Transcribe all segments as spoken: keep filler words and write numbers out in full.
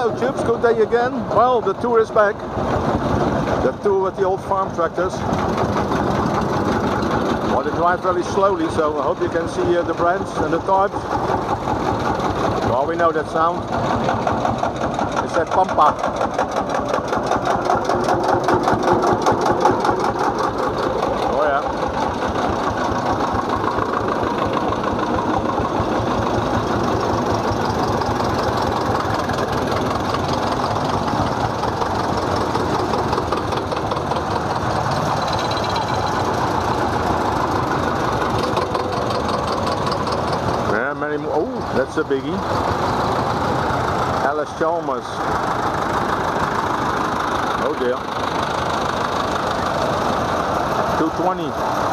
hello Tubes, good day again. Well, the tour is back. The tour with the old farm tractors. Well, they drive very slowly, so I hope you can see uh, the brands and the types. Well, we know that sound. It's that pampa. Oh yeah. Oh, that's a biggie. Alice Chalmers. Oh dear. two twenty.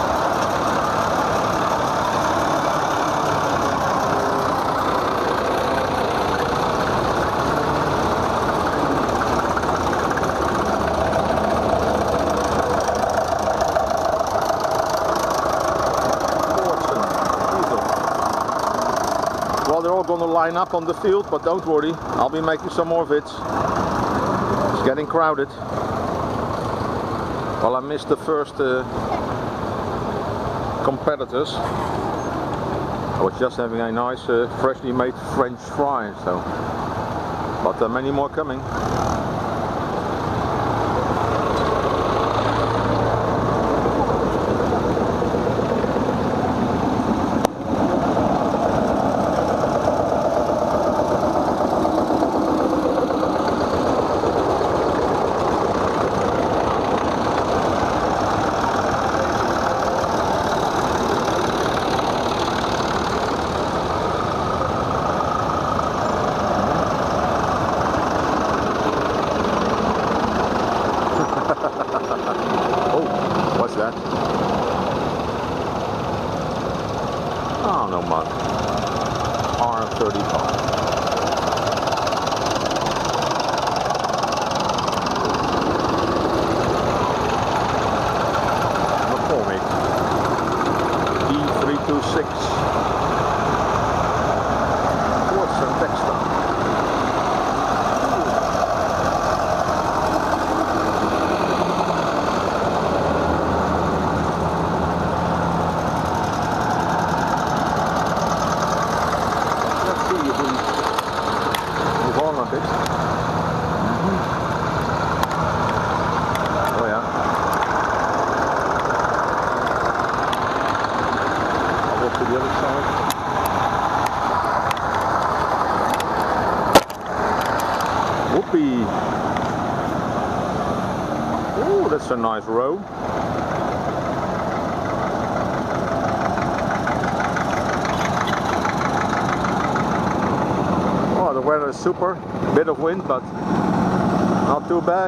Well, they're all going to line up on the field, but don't worry, I'll be making some more vids. It's getting crowded. Well, I missed the first uh, competitors. I was just having a nice uh, freshly made French fry, so, but there are many more coming. Oh, what's that? Oh, no mud. R thirty-five. McCormick. D three two six. Quartz and Dexter. Oh yeah. I'll go to the other side. Whoopee! Oh, that's a nice row. Oh, the weather is super. Bit of wind, but not too bad.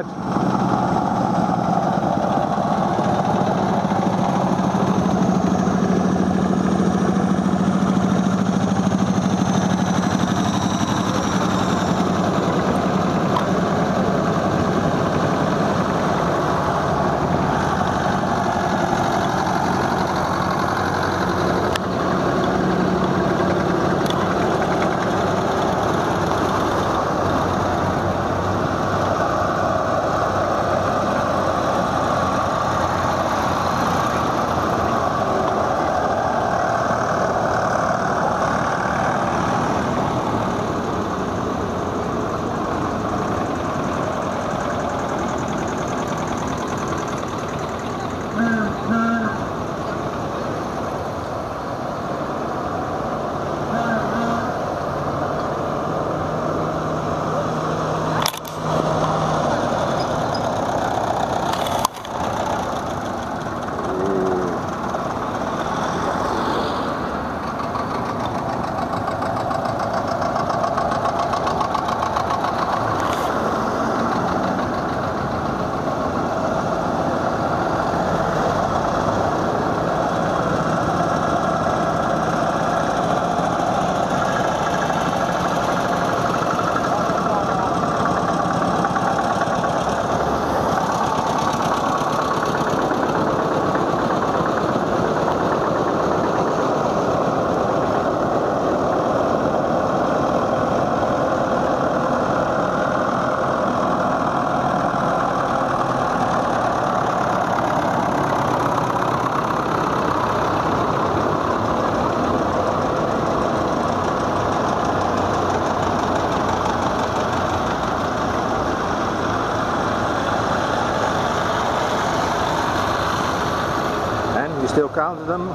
Still counted them.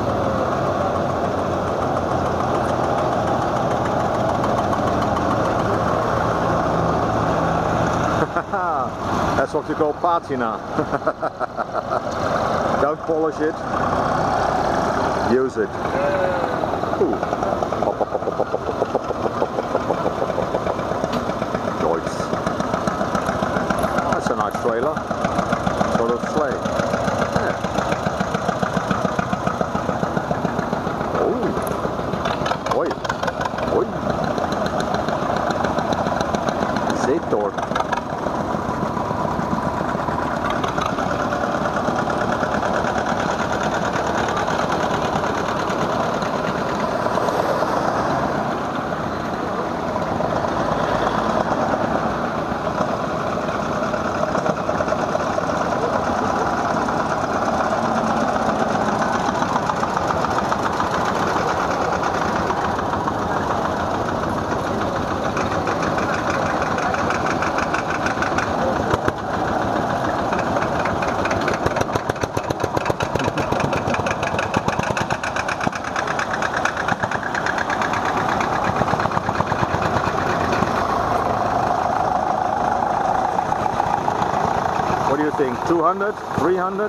That's what you call patina. Don't polish it. Use it. Ooh. Nice. That's a nice trailer. Sort of sleigh. Yeah. Oh. Oi. Oi. Zetor. What do you think? two hundred? three hundred?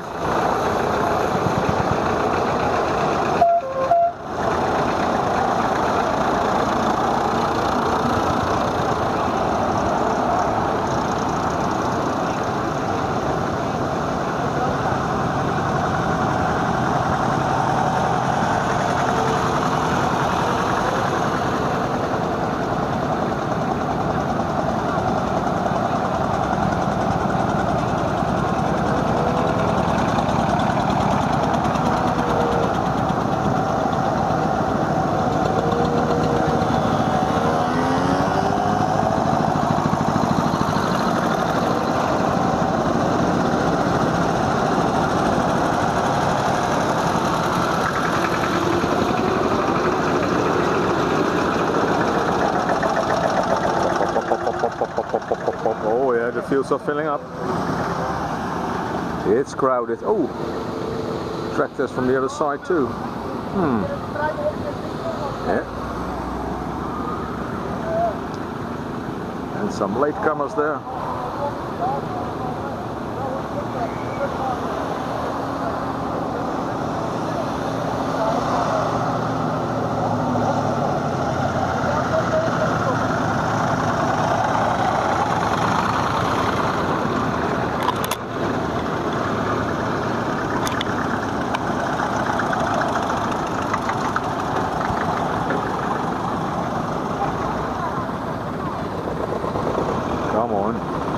Oh yeah, the fields are filling up. It's crowded. Oh, tractors from the other side too. Hmm. Yeah. And some latecomers there. Come on.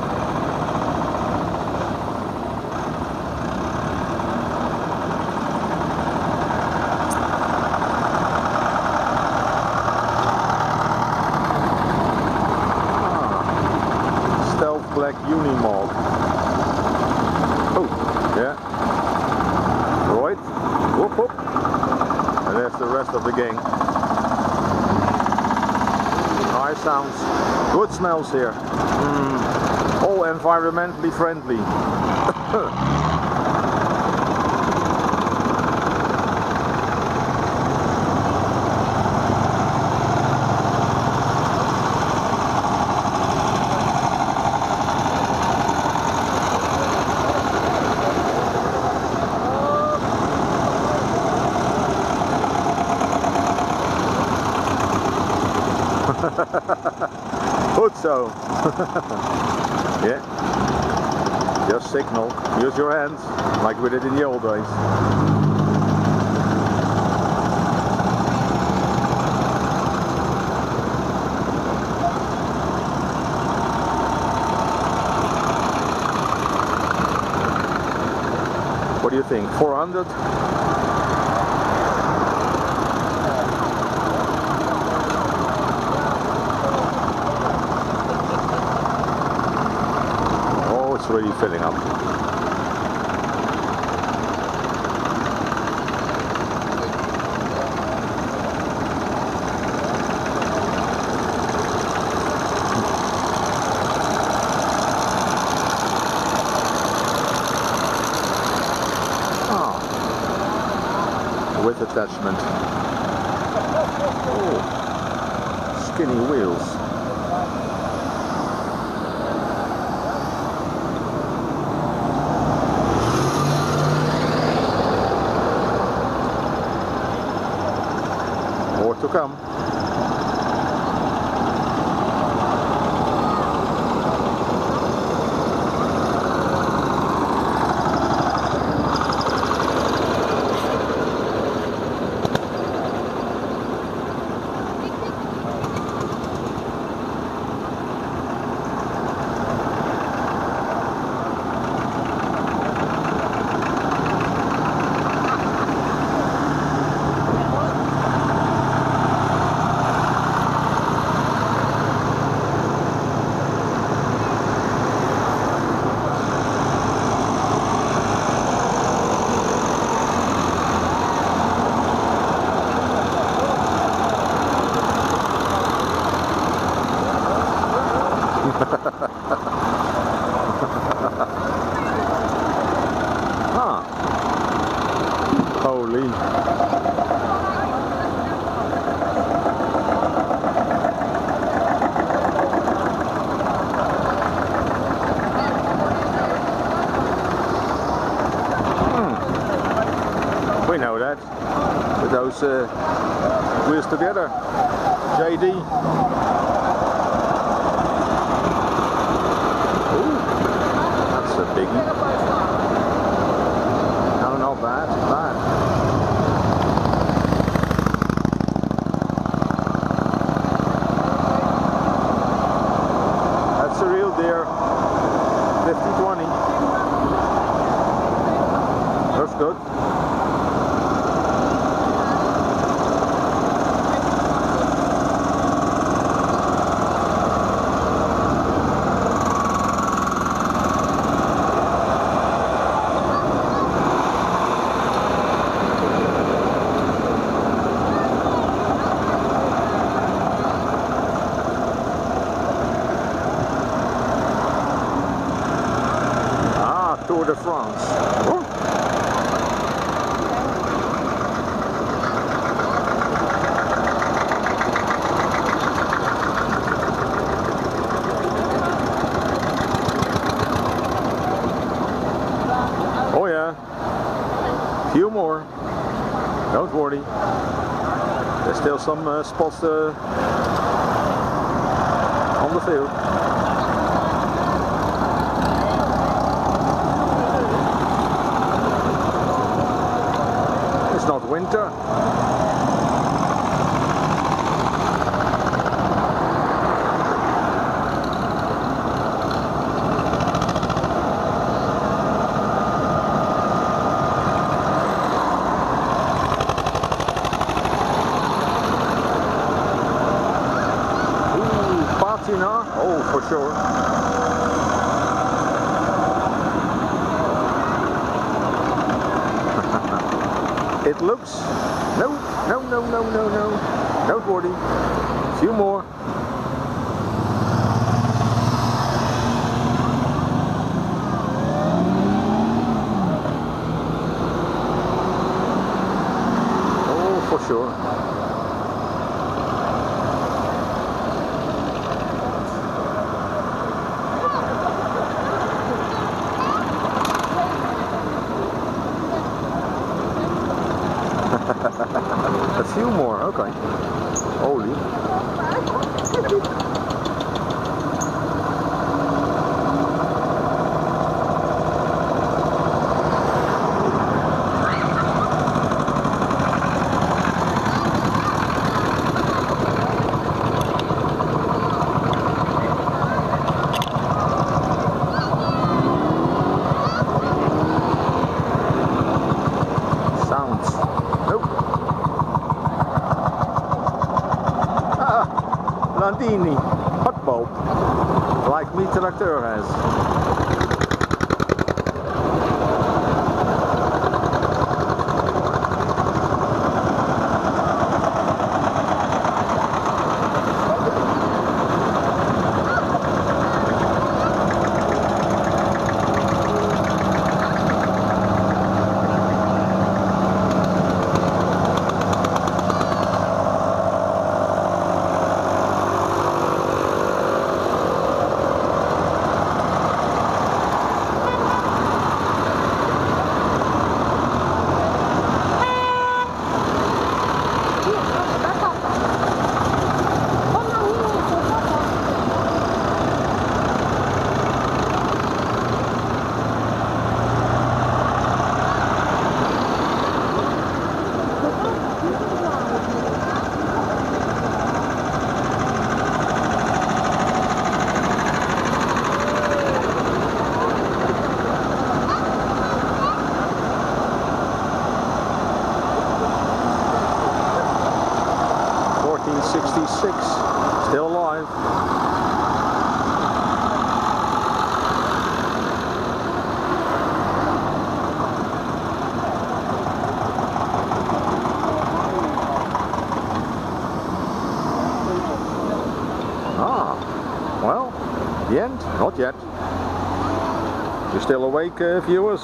Ah, Stealth Black Unimog. Oh, yeah. Right. Whoop, whoop. And there's the rest of the gang. Nice sounds. Good smells here. Mm, all environmentally friendly. Good so. Yeah. Just signal. Use your hands like we did in the old days. What do you think? four hundred? It's really filling up. Ah. attachment. Oh, skinny wheels. More to come. Ah, holy. Hmm. We know that with those uh, wheels together. J D. Biggie. No, not bad, bad. That's a real deer. fifty twenty. That's good. Tour de France. Oh. Oh yeah, few more. Don't worry. There's still some uh, spots uh, on the field. It's not winter. Ooh, patina. Oh, for sure. It looks, no, no, no, no, no, no, don't worry, a few more. Oh, for sure. A few more, okay. Holy. Sounds. Nope. Landini, hot bulb, like me tractor has. Ah, well, the end? Not yet. You're still awake, uh, viewers?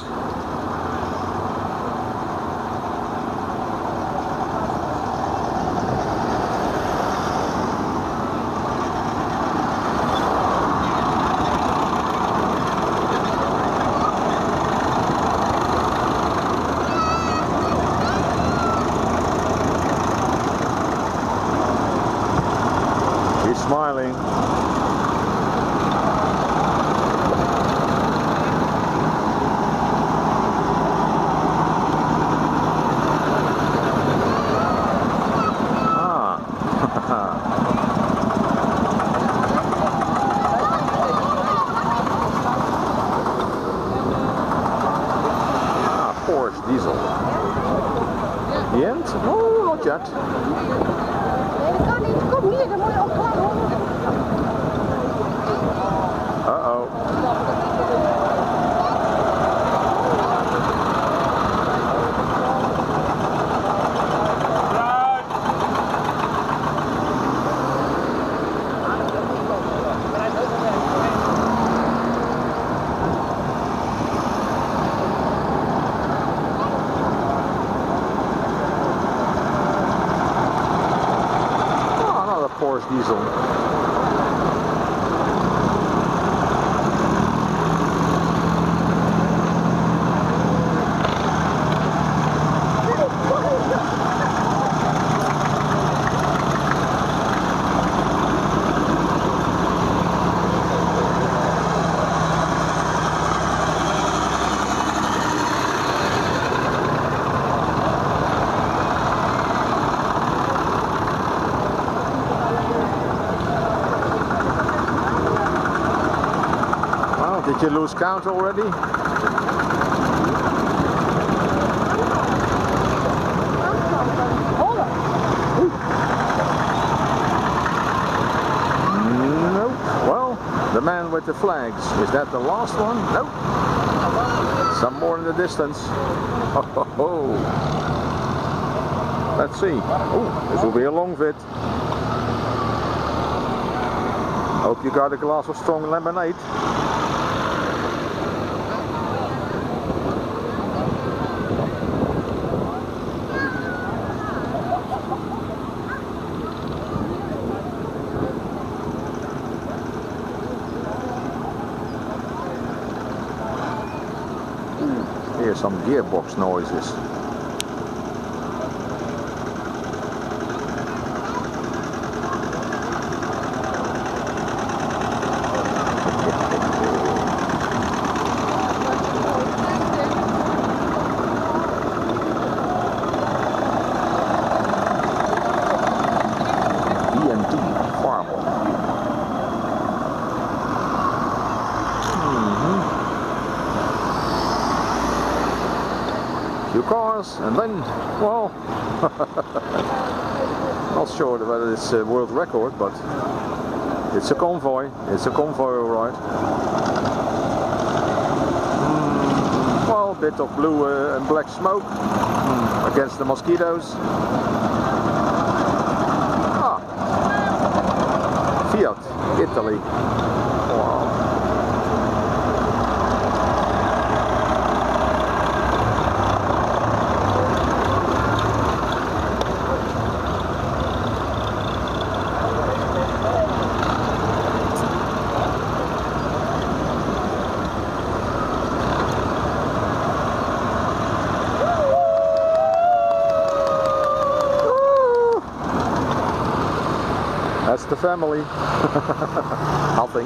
Smiling. Ah. Ah, Porsche diesel. The end? No, not yet. Uh-oh. Oh, another Porsche diesel. Did you lose count already? Nope. Well, the man with the flags. Is that the last one? Nope. Some more in the distance. Oh, ho, ho. Let's see. Oh, this will be a long vid. Hope you got a glass of strong lemonade. Hear some gearbox noises. E M T Farmer. Few cars, and then, well, not sure whether it's a world record, but it's a convoy. It's a convoy, alright. Mm, well, a bit of blue uh, and black smoke mm, against the mosquitoes. Ah, Fiat, Italy. Wow. That's the family. Nothing.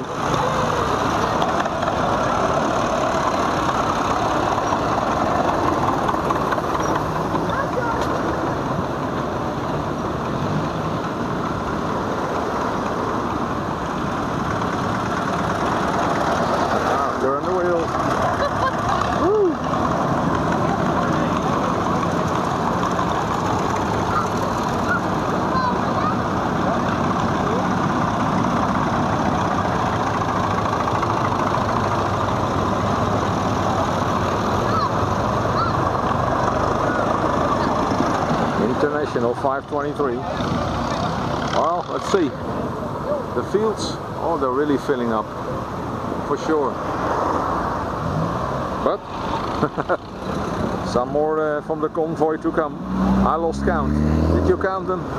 Ah, turn the wheel. Woo. International five twenty-three. Well, let's see. The fields Oh, they're really filling up, for sure. But some more uh, from the convoy to come. I lost count. Did you count them?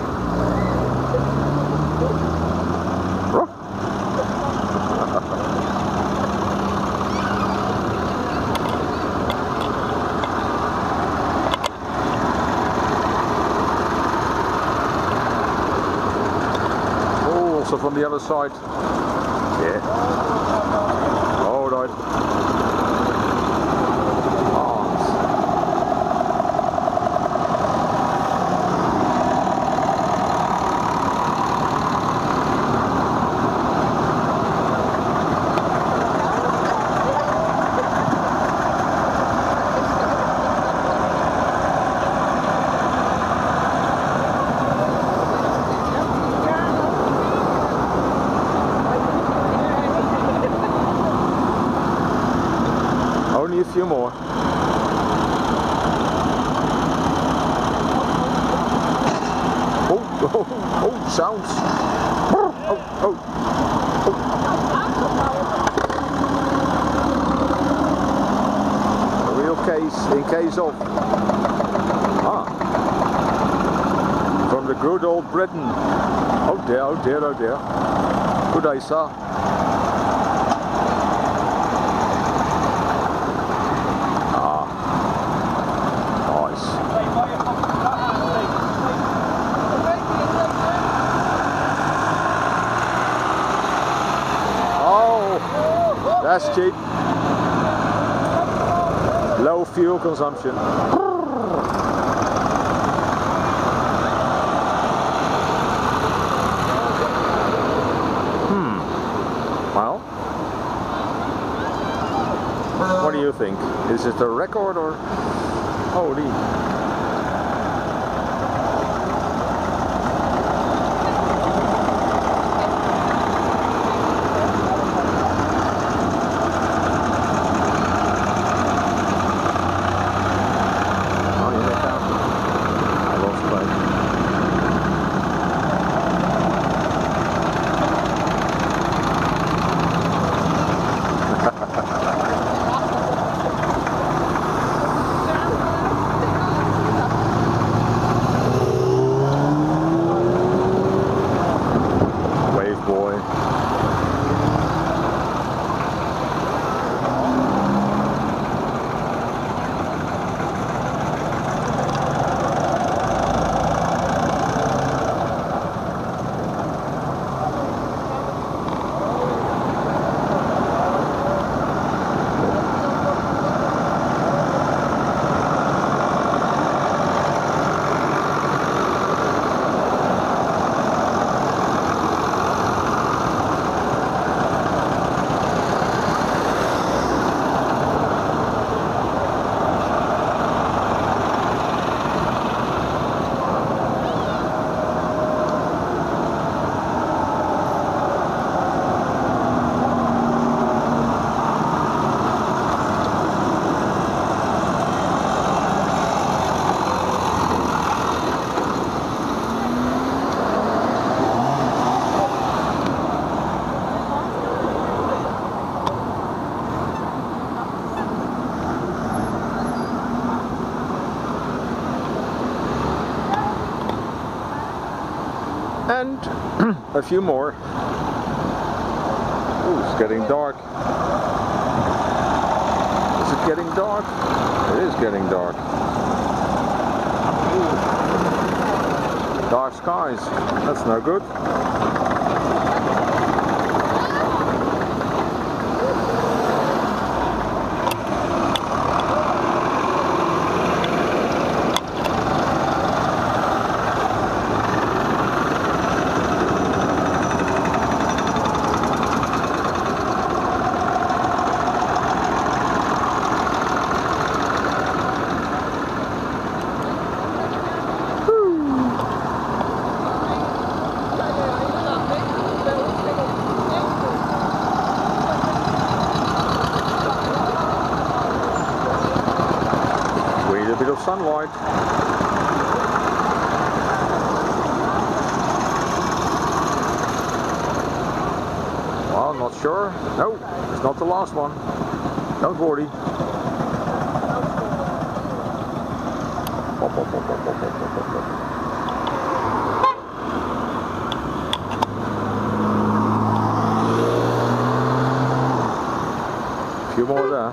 Oh, also from the other side. Yeah. All right. Only a few more. Oh, oh, oh, sounds. Oh, oh, oh. A real case in case of. Ah. From the good old Britain. Oh dear, oh dear, oh dear. Good day, sir. That's cheap. Low fuel consumption. Hmm. Well, what do you think? Is it a record or holy? And a few more. Ooh, it's getting dark. Is it getting dark? It is getting dark. Ooh. Dark skies. That's no good. Sunlight. Well, not sure. No, it's not the last one. Don't worry. Pop, pop, pop, pop, pop, pop, pop, pop. A few more there.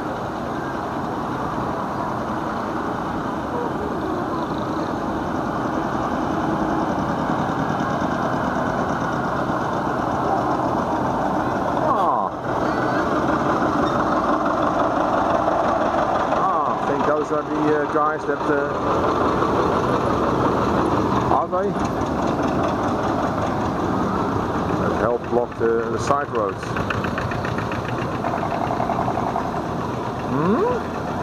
Those are the uh, guys that uh, are they that help block the, the side roads. Hmm?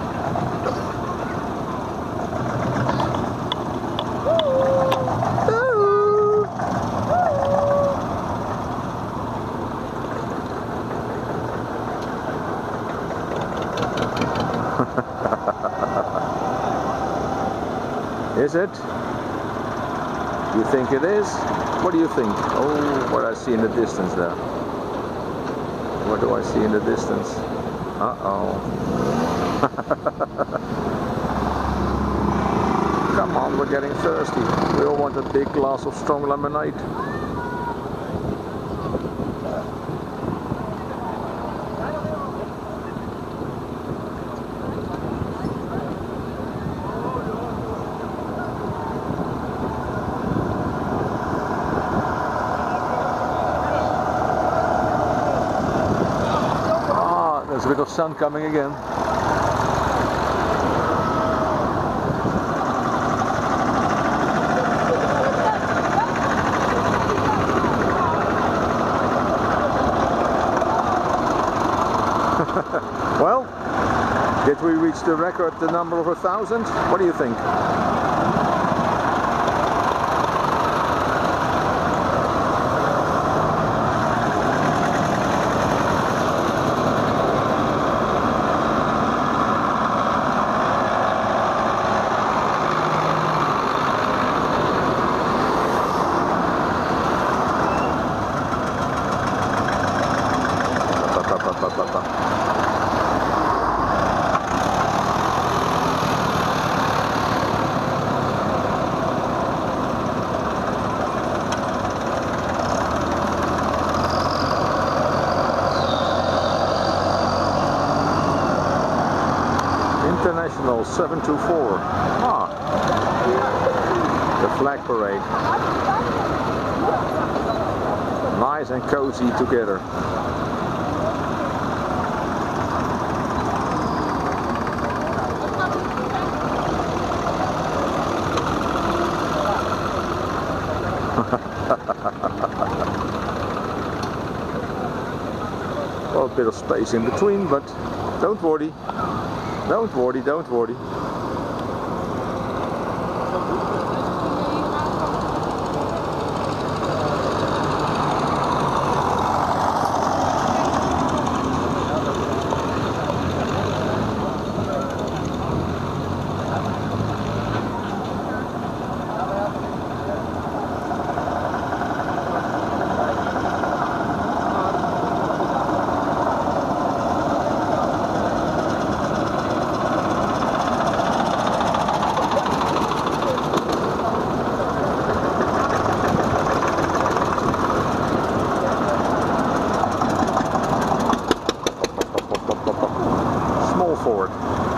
Is it? You think it is? What do you think? Oh, what I see in the distance there. What do I see in the distance? Uh-oh. Come on, we're getting thirsty. We all want a big glass of strong lemonade. There's a bit of sun coming again. Well, did we reach the record, the number of a thousand? What do you think? International seven two four. Ah, the flag parade. Nice and cozy together. Well, a bit of space in between, but don't worry. Don't worry, don't worry. Forward.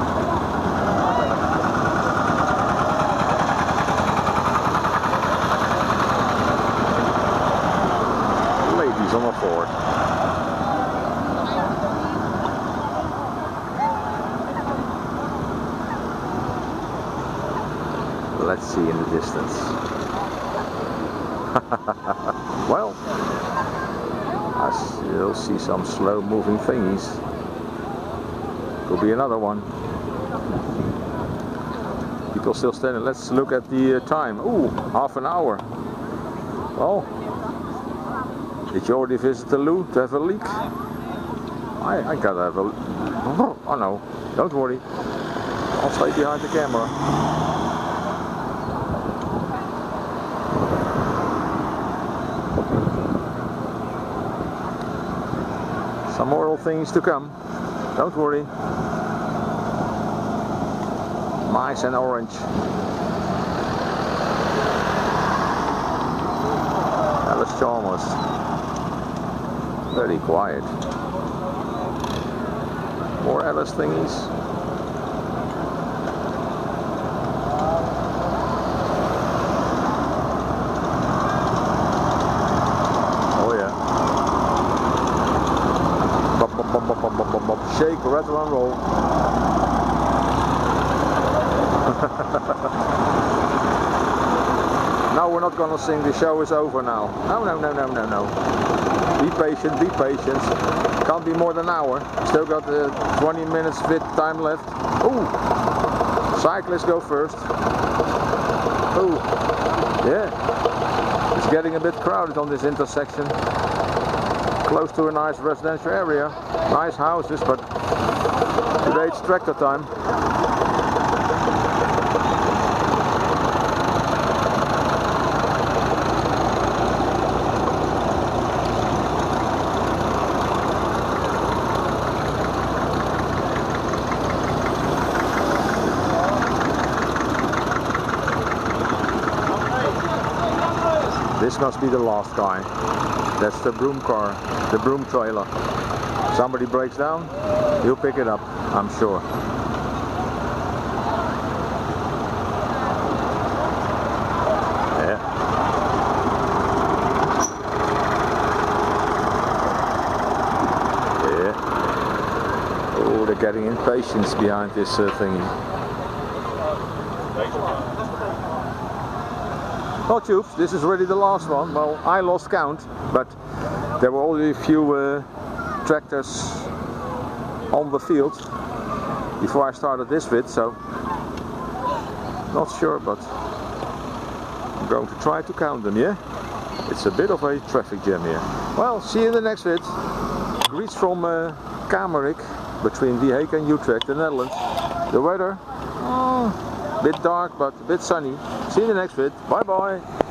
Ladies on the forward. Let's see in the distance. Well, I still see some slow moving thingies. Could be another one. People still standing. Let's look at the uh, time. Ooh, half an hour. Well, did you already visit the loo to have a leak? I, I gotta have a... Oh no, don't worry. I'll stay behind the camera. Some more things to come. Don't worry. Nice and orange. Alice Chalmers. Very quiet. More Alice thingies. Shake, rattle and roll. No, we're not gonna sing, the show is over now. No, no, no, no, no, no. Be patient, be patient. Can't be more than an hour. Still got uh, twenty minutes fit time left. Ooh! Cyclists go first. Ooh! Yeah. It's getting a bit crowded on this intersection. Close to a nice residential area. Nice houses, but today it's tractor time. This must be the last guy. That's the broom car, the broom trailer. Somebody breaks down, he'll pick it up, I'm sure. Yeah. Yeah. Oh, they're getting impatient behind this uh, thingy. Oh, tubes, this is really the last one. Well, I lost count, but there were only a few uh, tractors on the field before I started this vid, so not sure, but I'm going to try to count them, yeah? It's a bit of a traffic jam here. Well, see you in the next vid. Greets from uh, Kamerik, between The Hague and Utrecht, the Netherlands. The weather, oh, a bit dark but a bit sunny. See you in the next vid. Bye bye.